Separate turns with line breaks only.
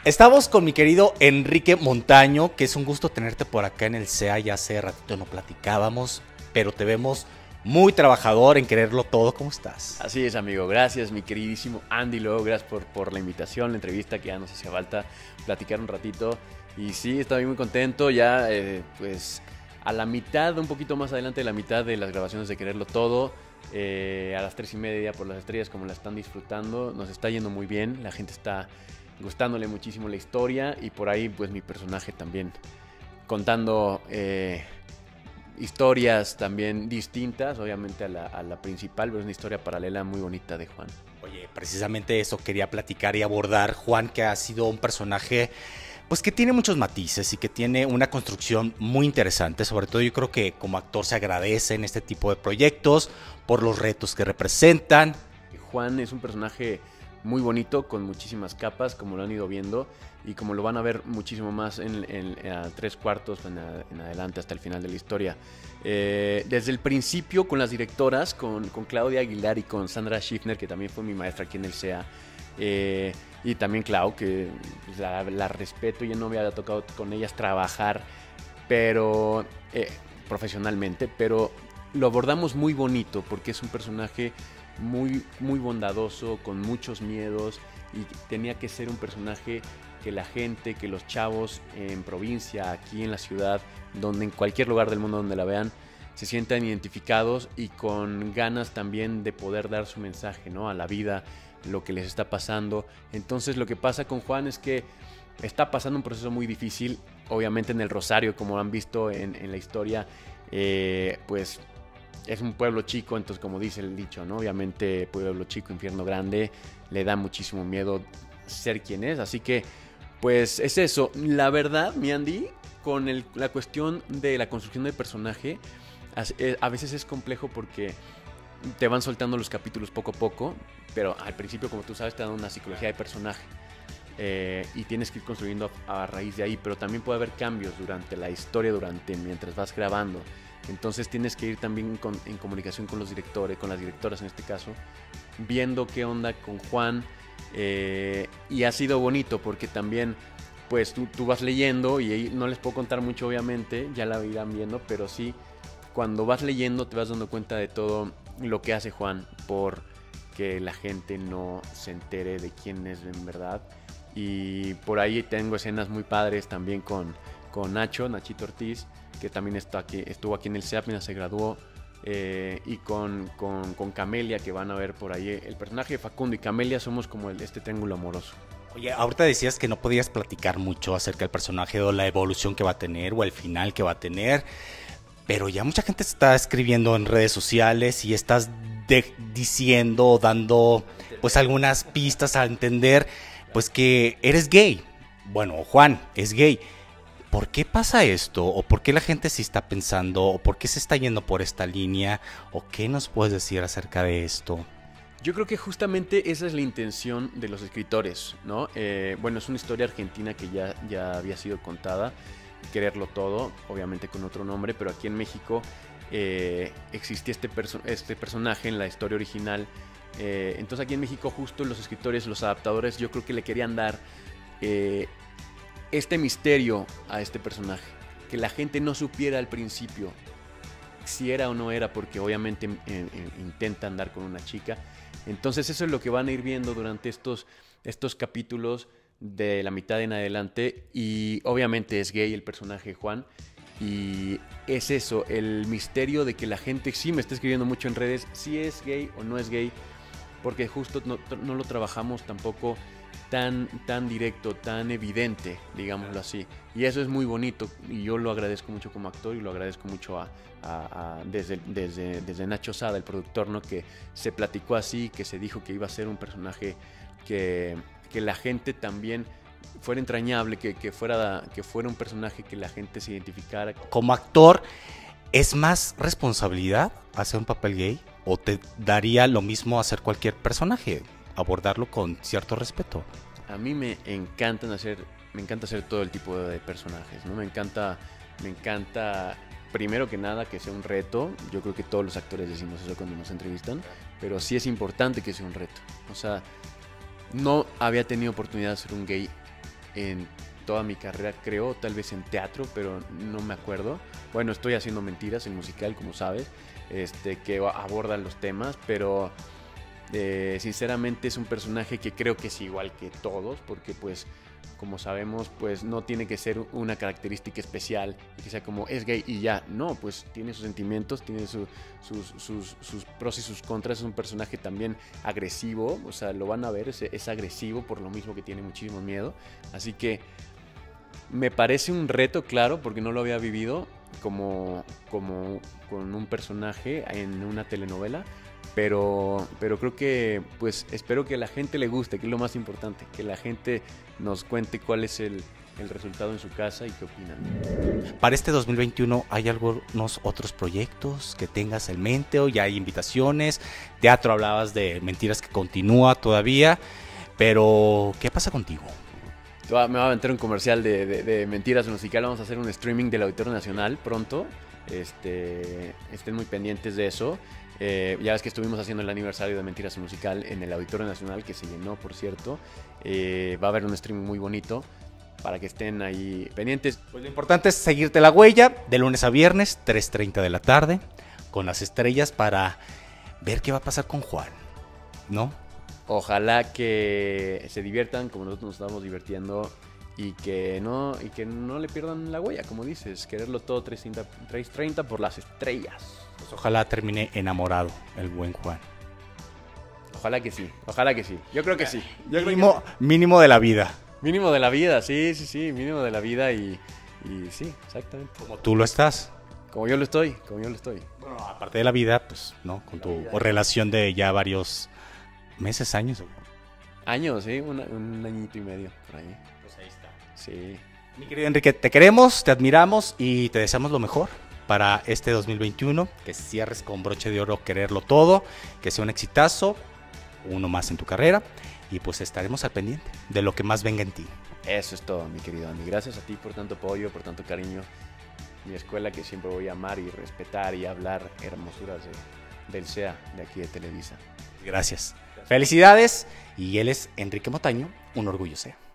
Estamos con mi querido Enrique Montaño, que es un gusto tenerte por acá en el CEA. Ya hace ratito no platicábamos, pero te vemos muy trabajador en quererlo todo. ¿Cómo estás?
Así es, amigo. Gracias, mi queridísimo Andy. Luego, gracias por la invitación, la entrevista, que ya nos hacía falta platicar un ratito. Y sí, estoy muy contento. Ya, pues, a la mitad, un poquito más adelante de la mitad de las grabaciones de Quererlo Todo. A las 3:30 por las estrellas, como la están disfrutando. Nos está yendo muy bien. La gente está gustándole muchísimo la historia. Y por ahí, pues, mi personaje también contando historias también distintas, obviamente a la principal, pero es una historia paralela muy bonita de Juan.
Oye, precisamente eso quería platicar y abordar, Juan, que ha sido un personaje pues que tiene muchos matices y que tiene una construcción muy interesante. Sobre todo yo creo que como actor se agradece en este tipo de proyectos por los retos que representan.
Juan es un personaje muy bonito, con muchísimas capas, como lo han ido viendo, y como lo van a ver muchísimo más en 3/4 en adelante, hasta el final de la historia. Desde el principio, con las directoras, con Claudia Aguilar y con Sandra Schiffner, que también fue mi maestra aquí en el CEA, y también Clau, que pues, la respeto. Yo no me había tocado con ellas trabajar, pero profesionalmente, pero lo abordamos muy bonito, porque es un personaje muy, muy bondadoso, con muchos miedos, y tenía que ser un personaje que la gente, que los chavos en provincia, aquí en la ciudad, donde en cualquier lugar del mundo donde la vean, se sientan identificados y con ganas también de poder dar su mensaje, ¿no?, a la vida, lo que les está pasando. Entonces lo que pasa con Juan es que está pasando un proceso muy difícil, obviamente en el Rosario, como han visto en la historia, pues es un pueblo chico, entonces como dice el dicho, ¿no? Obviamente pueblo chico, infierno grande, le da muchísimo miedo ser quien es, así que pues es eso. La verdad, mi Andy, con la cuestión de la construcción del personaje, a veces es complejo porque te van soltando los capítulos poco a poco, pero al principio, como tú sabes, te dan una psicología de personaje. Y tienes que ir construyendo a raíz de ahí, pero también puede haber cambios durante la historia, mientras vas grabando. Entonces tienes que ir también en comunicación con los directores, con las directoras en este caso, viendo qué onda con Juan. Y ha sido bonito porque también pues tú vas leyendo, y no les puedo contar mucho obviamente, ya la irán viendo, pero sí, cuando vas leyendo te vas dando cuenta de todo lo que hace Juan por que la gente no se entere de quién es en verdad. Y por ahí tengo escenas muy padres también con Nachito Ortiz, que también estuvo aquí en el CEA, apenas se graduó, y con Camelia, que van a ver por ahí. El personaje de Facundo y Camelia somos como este triángulo amoroso.
Oye, ahorita decías que no podías platicar mucho acerca del personaje o la evolución que va a tener o el final que va a tener, pero ya mucha gente está escribiendo en redes sociales y estás diciendo o dando pues algunas pistas a entender pues que eres gay. Bueno, Juan es gay. ¿Por qué pasa esto? ¿O por qué la gente se está pensando? ¿O por qué se está yendo por esta línea? ¿O qué nos puedes decir acerca de esto?
Yo creo que justamente esa es la intención de los escritores, ¿no? Bueno, es una historia argentina que ya había sido contada, Quererlo Todo, obviamente con otro nombre, pero aquí en México existía este personaje en la historia original. Entonces aquí en México justo los escritores, los adaptadores, yo creo que le querían dar este misterio a este personaje, que la gente no supiera al principio si era o no era, porque obviamente intenta andar con una chica. Entonces eso es lo que van a ir viendo durante estos capítulos de la mitad en adelante. Y obviamente es gay el personaje Juan, y es eso, el misterio de que la gente sí me está escribiendo mucho en redes si es gay o no es gay, porque justo no lo trabajamos tampoco tan directo, tan evidente, digámoslo así. Y eso es muy bonito, y yo lo agradezco mucho como actor, y lo agradezco mucho desde Nacho Sada, el productor, ¿no?, que se platicó así, que se dijo que iba a ser un personaje que la gente también fuera entrañable, que fuera un personaje que la gente se identificara.
Como actor, ¿es más responsabilidad hacer un papel gay? ¿O te daría lo mismo hacer cualquier personaje? Abordarlo con cierto respeto.
A mí me encanta hacer todo el tipo de personajes, ¿no? Me encanta primero que nada que sea un reto. Yo creo que todos los actores decimos eso cuando nos entrevistan, pero sí es importante que sea un reto. O sea, no había tenido oportunidad de ser un gay en toda mi carrera, creo, tal vez en teatro, pero no me acuerdo. Bueno, estoy haciendo Mentiras, el musical, como sabes, que aborda los temas, pero sinceramente es un personaje que creo que es igual que todos, porque pues como sabemos, pues no tiene que ser una característica especial y que sea como es gay y ya. No, pues tiene sus sentimientos, tiene sus pros y sus contras. Es un personaje también agresivo, o sea, lo van a ver, es agresivo por lo mismo que tiene muchísimo miedo. Así que me parece un reto, claro, porque no lo había vivido como con un personaje en una telenovela. Pero creo que, pues, espero que a la gente le guste, que es lo más importante, que la gente nos cuente cuál es el resultado en su casa y qué opinan.
Para este 2021, ¿hay algunos otros proyectos que tengas en mente o ya hay invitaciones? Teatro, hablabas de Mentiras que continúa todavía, pero ¿qué pasa contigo?
Me va a aventar un comercial de Mentiras musical. Vamos a hacer un streaming del Auditorio Nacional pronto. Estén muy pendientes de eso. Ya ves que estuvimos haciendo el aniversario de Mentiras musical en el Auditorio Nacional, que se llenó, por cierto. Va a haber un streaming muy bonito para que estén ahí pendientes.
Pues lo importante es seguirte la huella de lunes a viernes, 3:30 de la tarde, con las estrellas para ver qué va a pasar con Juan, ¿no?
Ojalá que se diviertan como nosotros nos estamos divirtiendo y que no le pierdan la huella, como dices, quererlo todo 3:30 por las estrellas.
Pues ojalá termine enamorado el buen Juan.
Ojalá que sí, ojalá que sí. Yo creo que sí.
Mínimo de la vida.
Mínimo de la vida, sí, mínimo de la vida y sí, exactamente.
Como tú lo estás.
Como yo lo estoy.
Bueno, aparte de la vida, pues, ¿no? Con tu relación de ya varios meses, años.
Años, sí, un añito y medio, por ahí.
Pues ahí está.
Sí.
Mi querido Enrique, te queremos, te admiramos y te deseamos lo mejor para este 2021, que cierres con broche de oro, quererlo todo, que sea un exitazo, uno más en tu carrera, y pues estaremos al pendiente de lo que más venga en ti.
Eso es todo, mi querido Andy. Gracias a ti por tanto apoyo, por tanto cariño. Mi escuela que siempre voy a amar y respetar y hablar hermosuras del SEA de aquí de Televisa.
Gracias. Felicidades, y él es Enrique Motaño, un orgullo SEA.